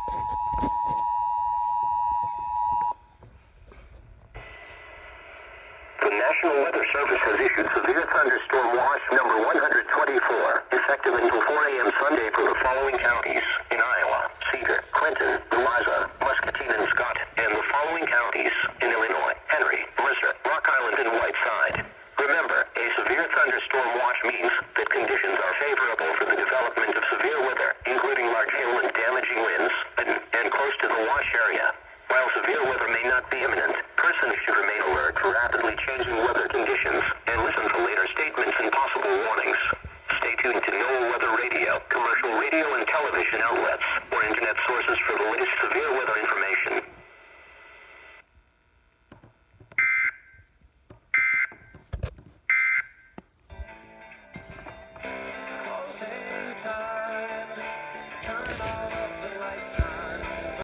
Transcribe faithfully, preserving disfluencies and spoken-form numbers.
The National Weather Service has issued severe thunderstorm watch number one hundred twenty-four, effective until four A M Sunday for the following counties in Iowa: Cedar, Clinton, Eliza, Muscatine, and Scott, and the following counties in Illinois: Henry, Mercer, Rock Island, and Whiteside. Remember, a severe thunderstorm watch means that conditions are favorable for the development of severe weather, including large hail and damaging winds, and, and close to the watch area. While severe weather may not be imminent, persons should remain alert for rapidly changing weather conditions and listen to later statements and possible warnings. Stay tuned to NOAA Weather Radio, commercial radio and television outlets, or internet sources for the latest